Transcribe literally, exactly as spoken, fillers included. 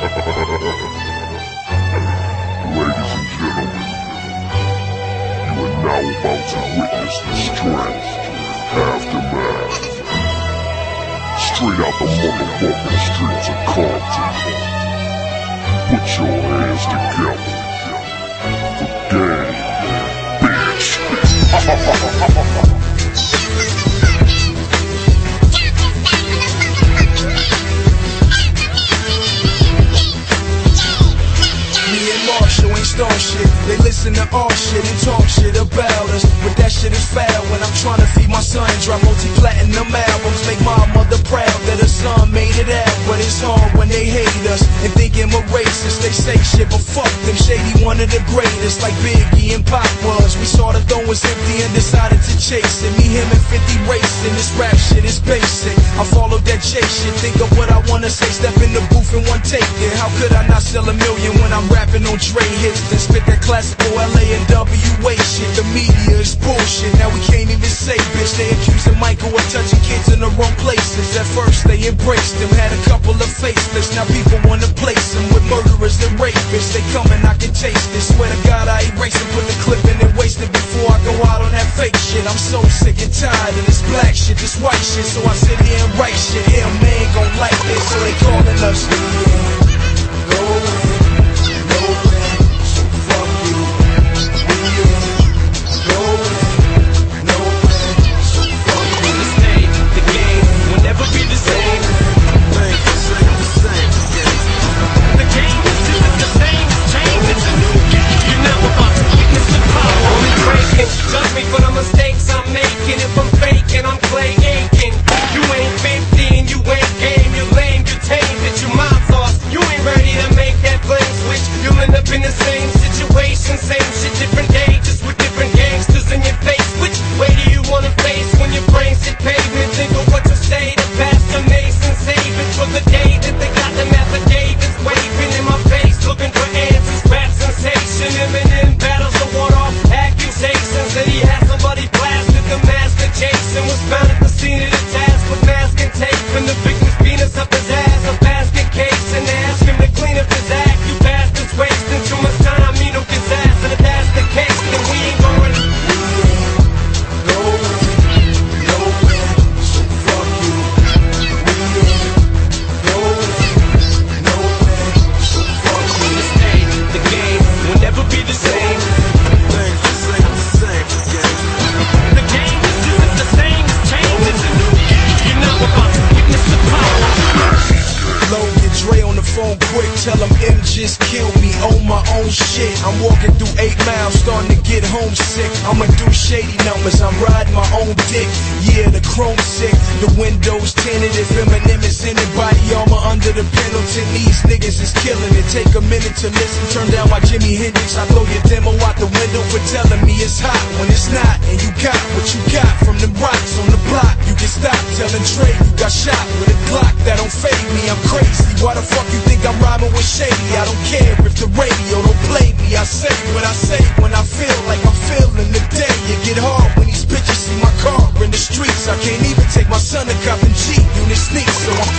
Ladies and gentlemen, you are now about to witness the strength, aftermath, straight out the motherfucking streets of Compton. Put your hands together for game, bitch. Start shit, they listen to our shit and talk shit about us, but that shit is foul when I'm trying to feed my son, drop multi-platinum albums, make my mother proud that her son made it out. But it's hard when they hate us and think I'm a racist. They say shit, but fuck them, Shady one of the greatest, like Biggie and Pop was. We saw the throne was empty and decided to chase it. Me, him, and fifty racing. This rap shit is basic. I followed that J shit, think of what I wanna say, step in the booth and one take it. How could I not sell a million when I'm rapping on Dre hits? Then spit that classical L A and W A shit. The media is bullshit, now we can't even say bitch. They accusing Michael of touching kids in the wrong places. At first they embraced him, had a couple of faceless. Now people wanna place him with murderers and rapists. They coming, I can taste it. Swear to God I erase it, put the clip in and waste it before I go out on that fake shit. I'm so sick and tired of this black shit, this white shit. So I sit here and write shit. Yeah, man gon' like this, so they calling us the go in. Judge me for the mistakes I'm making. If I'm faking, I'm clay inking. You ain't fifteen, you ain't game, you lame, you tame, that you mind sauce. You ain't ready to make that blame switch. You'll end up in the same situation, same shit, different day, just with different gangsters in your face. Which way do you wanna face when your brains hit pavement? Think of what to say to Pastor Mason, save it for the day that they got them affidavits waving in my face, looking for answers, rap sensation. Eminem battles the one off accusations that he had somebody blasted. The master Jason was found at the scene of the task with mask and tape, and the victim's penis up his ass, a basket case, and they asked him to clean up his act. You bastards wasting too much time, you know, his ass, and if that's the case, then we ain't going nowhere, nowhere, so fuck you. We ain't going nowhere, so fuck you. This ain't the game, will never be the same. Things just ain't the same again. The game is just the same, it's changed, it's a new game. You're now about to witness the power. Load get Dre on the phone quick, tell him M just killed me on my own shit. I'm walking through eight miles, starting to get homesick. I'ma do shady numbers, I'm riding my own dick. Yeah, the chrome sick, the windows tinted. If Eminem is in it, body armor under the Pendleton. These niggas is killing it, take a minute to listen. Turn down my Jimi Hendrix, I throw your demo out the window for telling me it's hot when it's not. And you got what you got from them rocks on the block. You can stop telling Dre you got shot with a Glock. That don't fade me, I'm crazy. Why the fuck you think I'm rhyming with Shady? I don't care if the radio don't play me. I say what I say when I feel like I'm feeling the day. It get hard when these bitches see my car in the streets. I can't even take my son to cop and G unit sneaks, so I'm